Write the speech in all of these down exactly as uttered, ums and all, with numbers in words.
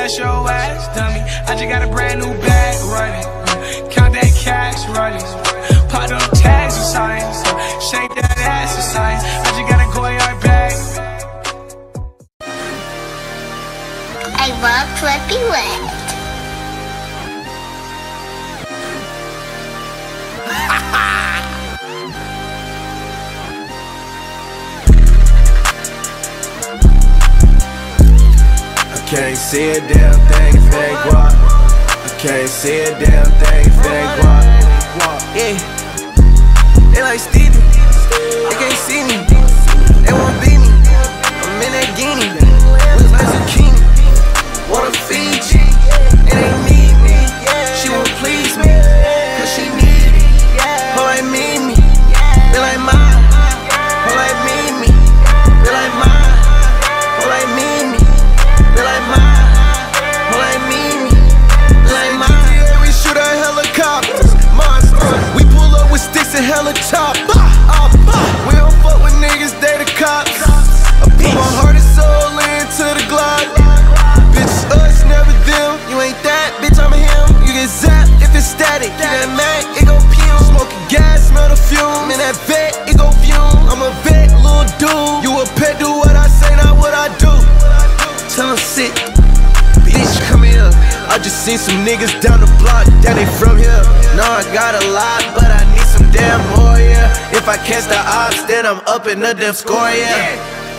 bust your ass, dummy. I just got a brand new bag running. Count that cash running. Pop them tags or signs. Shake that ass or signs. I just got a Goyard bag. I love flippy wet. I can't see a damn thing if they guap. I can't see a damn thing if they guap. Yeah, they like Stevie, they can't see me, they won't beat me. I'm in that guinea, looks like zucchini. Wanna feed you, it ain't need me. She won't please me, cause she need me. Her like me, me, they like mine. Her like me, me, they like mine. Her like me, me, they like mine. Her like me, me, they like mine. Yeah, we shoot at helicopters, monsters. We pull up with sticks and hella chop. We don't fuck with niggas, they the cops. I put my heart and soul into the Glock. Bitch, us, never them. You ain't that, bitch, I'm a him. You get zapped if it's static. You that Mac, it go fume. Smoking gas, smell the fume. In that vet, it go fume. I'm a vet, little dude. You a pet, do what I say, not what I do. Tell him sit, bitch, come here. I just seen some niggas down the block, that they from here. No, I got a lot, but I need some damn more, yeah. If I catch the ops, then I'm up in the damn score, yeah.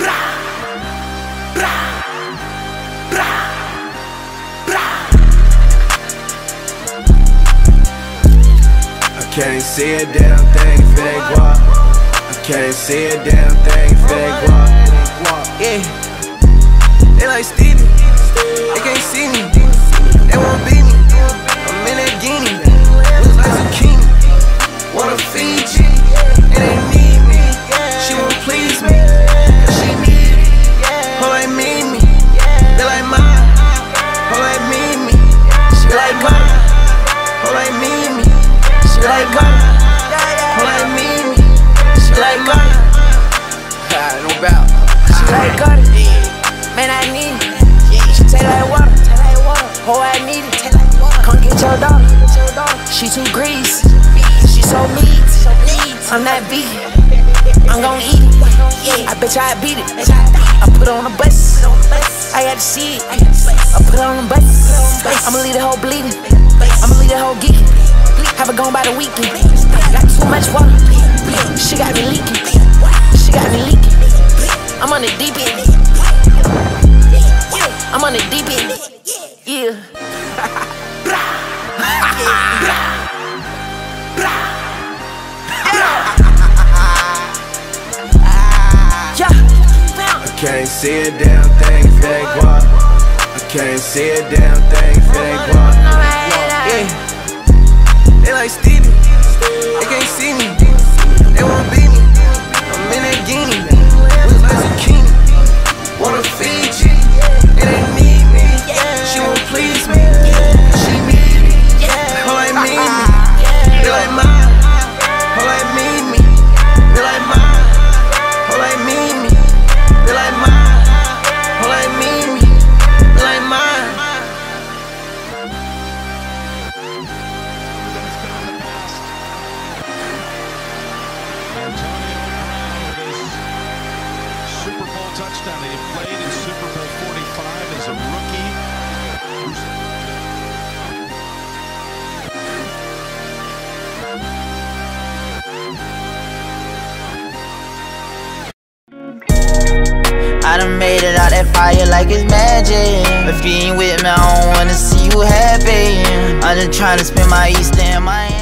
I can't see a damn thing if they guap. I can't see a damn thing if they guap. Yeah, they like Stevie, they can't see me, they won't beat me. I'm in that guinea, looks like zucchini. Wanna feed you, it ain't need me. She won't please me, cause she need me. Her like me, me, they like mine. Her like me, me, she like mine. Her like me, me, she like mine. Her like me, me, she like mine. No doubt. She like got it, man, I need it. She taste like water, oh, I need it. Come get your daughter, she too greasy, she so meat. I'm that beat, I'm gon' eat it. I bet you I beat it. I put on a bus, I got to see it. I put on a bus, I'ma leave the whole bleeding. I'ma leave the whole geeking. Have it gone by the weekend. Got too much water, she got me leaking. She got me leaking. I'm on the deep end. I'm on the deep end. Yeah. I can't see a damn thing if they guap. I can't see a damn thing if they guap. Yeah, they like Stevie, they can't see me, they won't beat me. I'm in that guinea, looks like zucchini. Wanna feed you, it ain't need me. She won't please me, she need me. Her like me, me, they like mine. Her like me, me, they like mine. Her like me, me, they like mine. Her like me, me, they like mine. Super Bowl touchdown. He played in Super Bowl forty-five as a rookie. I done made it out that fire like it's magic. If you ain't with me, I don't wanna see you happy. I'm just tryna spend my Easter in Miami.